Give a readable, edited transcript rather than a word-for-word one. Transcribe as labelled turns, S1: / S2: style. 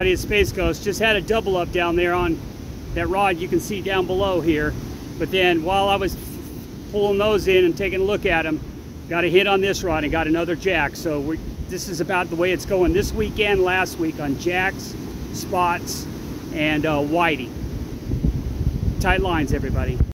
S1: Space Ghost just had a double up down there on that rod you can see down below here. But then while I was pulling those in and taking a look at them, got a hit on this rod and got another jack. So this is about the way it's going this weekend, last week on jacks, spots, and whitey. Tight lines, everybody.